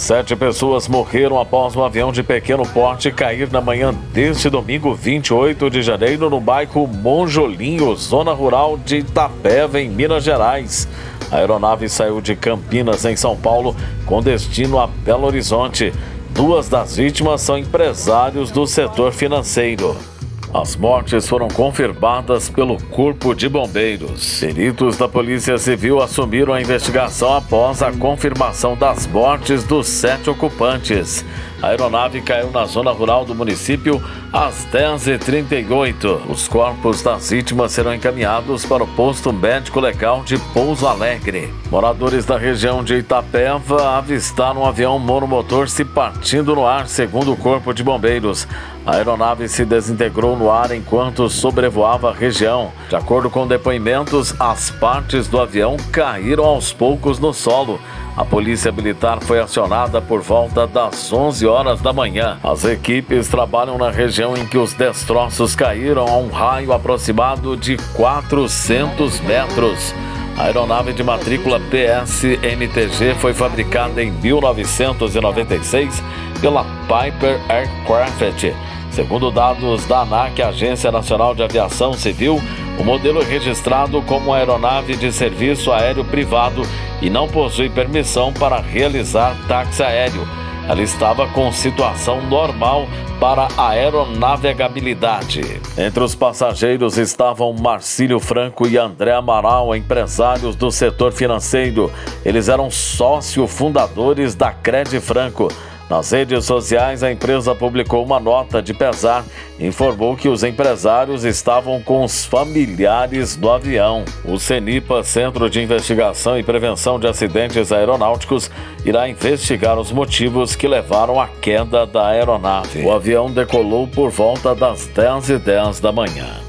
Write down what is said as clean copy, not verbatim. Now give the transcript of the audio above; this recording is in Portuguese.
7 pessoas morreram após um avião de pequeno porte cair na manhã deste domingo, 28 de janeiro, no bairro Monjolinho, zona rural de Itapeva, em Minas Gerais. A aeronave saiu de Campinas, em São Paulo, com destino a Belo Horizonte. 2 das vítimas são empresários do setor financeiro. As mortes foram confirmadas pelo Corpo de Bombeiros. Peritos da Polícia Civil assumiram a investigação após a confirmação das mortes dos 7 ocupantes. A aeronave caiu na zona rural do município às 10h38. Os corpos das vítimas serão encaminhados para o posto médico legal de Pouso Alegre. Moradores da região de Itapeva avistaram um avião monomotor se partindo no ar, segundo o Corpo de Bombeiros. A aeronave se desintegrou no ar enquanto sobrevoava a região. De acordo com depoimentos, as partes do avião caíram aos poucos no solo. A polícia militar foi acionada por volta das 11 horas da manhã. As equipes trabalham na região em que os destroços caíram a um raio aproximado de 400 metros. A aeronave de matrícula PSNTG foi fabricada em 1996 pela Piper Aircraft. Segundo dados da ANAC, Agência Nacional de Aviação Civil, o modelo é registrado como aeronave de serviço aéreo privado e não possui permissão para realizar táxi aéreo. Ela estava com situação normal para aeronavegabilidade. Entre os passageiros estavam Marcílio Franco e André Amaral, empresários do setor financeiro. Eles eram sócio-fundadores da Cred Franco. Nas redes sociais, a empresa publicou uma nota de pesar e informou que os empresários estavam com os familiares do avião. O CENIPA, Centro de Investigação e Prevenção de Acidentes Aeronáuticos, irá investigar os motivos que levaram à queda da aeronave. O avião decolou por volta das 10h10 da manhã.